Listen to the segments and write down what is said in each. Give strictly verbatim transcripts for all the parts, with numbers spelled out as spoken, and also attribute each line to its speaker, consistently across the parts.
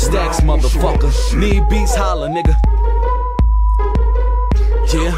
Speaker 1: Stacks, motherfucker. Need beats, holla, nigga. Yeah.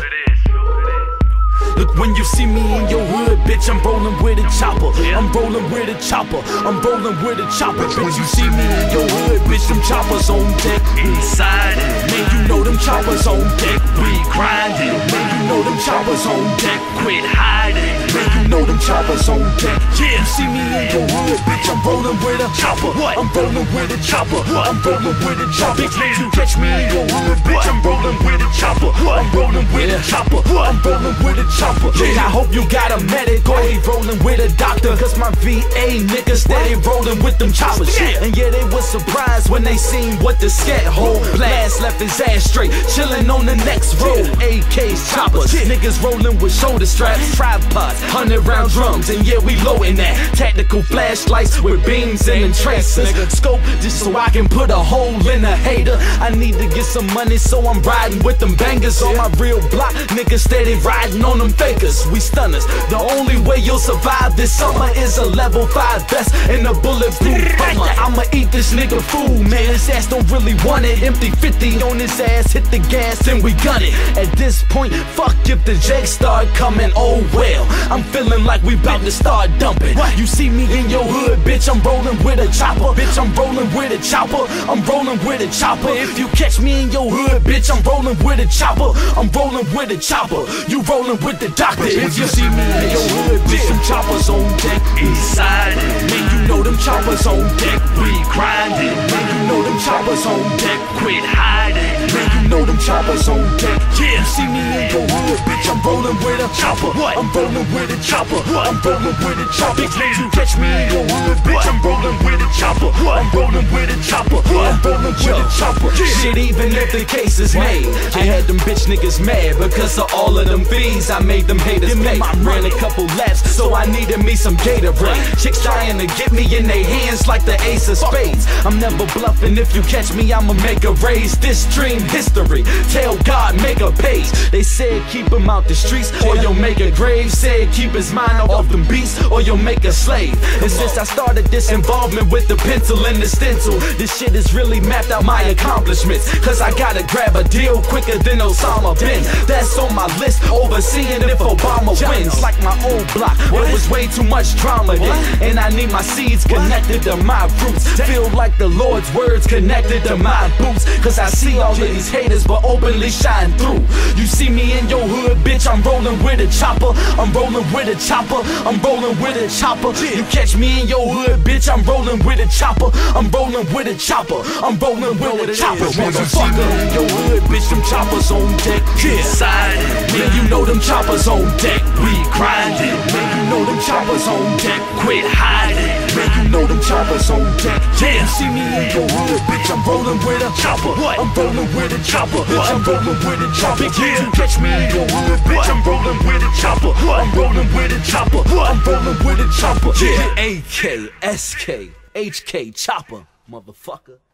Speaker 1: Look, when you see me in your hood, bitch, I'm rolling with a chopper. I'm rolling with a chopper. I'm rolling with a chopper. Bitch, you see me in your hood, bitch, them choppers on deck. We siding. Man, you know them choppers on deck. We grinding. Man, you know them choppers on deck. Quit hiding. Man, you know them choppers on deck. Yeah, you see me in your hood, bitch, I'm rolling with a chopper. I'm rolling with a chopper. I'm rolling with a chopper. Bitch, you catch me in your hood, bitch, I'm rolling with a chopper. I'm rolling with a chopper. I'm rolling with a chopper. Yeah, I hope you got a medic or he rolling with a doctor. Cause my V A niggas steady rolling with them choppers. Yeah. And yeah, they was surprised when they seen what the scat hold. Blast left his ass straight, chilling on the next road. A Ks, choppers, niggas rolling with shoulder straps, tripods, hundred round drums, and yeah, we loading that. Tactical flashlights with beams and tracers. Scope just so I can put a hole in a hater. I need to get some money, so I'm riding with them bangers on my real block. Niggas steady riding on them fakers. We stunners. The only way you'll survive this summer is a level five vest and a bulletproof Hummer. I'ma eat this nigga food, man. His ass don't really want it. Empty fifty on his ass, hit the gas and we gun it. At this point, fuck if the jakes start coming. Oh well, I'm feeling like we bout to start dumping. You see me in your hood, bitch, I'm rolling with a chopper. Bitch, I'm rolling with a chopper. I'm rolling with a chopper. If you catch me in your hood, bitch, I'm rolling with a chopper. I'm rolling with a chopper. You rolling with the doctor. If you see me in your hood, bitch, them choppers on deck. East side, man, you know them choppers on deck. We grinding, man, you know them choppers on deck. Quit hiding, man, you know them choppers on deck. Yeah, you see me in your hood, bitch, I'm rolling with a chopper. I'm rolling with a chopper. I'm rolling with a chopper. If you catch me in your hood, bitch, I'm rolling with a chopper. I'm rolling with a chopper. I'm rolling with a chopper. Shit, even if the case is made, I had them bitch niggas mad because of all of them fees. I made them haters pay. Ran a couple laps, so I needed me some Gatorade. Chicks trying to get me in their hands like the ace of spades. I'm never bluffing. If you catch me, I'ma make a raise. This dream history, tell God make a page. They said keep him out the streets or you'll make a grave. Said keep his mind off them beats or you'll make a slave. And since I started this involvement with the pencil and the stencil, this shit has really mapped out my accomplishments. Cause I gotta grab a deal quicker than Osama bin. That's on my list, overseeing if Obama wins. Like my old block, it was way too much drama then. And I need my seeds connected to my roots. Feel like the Lord's words connected to my boots. Cause I see all of these haters but openly shine through. You see me in your hood, bitch, I'm rolling with a chopper. I'm rolling with a chopper. I'm rolling with a chopper. You catch me in your hood, bitch, I'm rolling with a chopper. I'm rolling with a chopper. I'm rolling with a chopper. Motherfucker, in your hood, bitch, them choppers on deck. Inside, man, you know them choppers on deck. We grinding, man, you know them choppers on deck. Quit hiding, man, you know them choppers on deck. Yeah, you see me in your hood, bitch, I'm rolling with a chopper. I'm rolling with a chopper. I'm rolling with a chopper. Yeah, you catch me in your hood, bitch, I'm rolling with a chopper. I'm rolling with a chopper. I'm rolling with a chopper. Yeah, A K, S K, H K, chopper, motherfucker.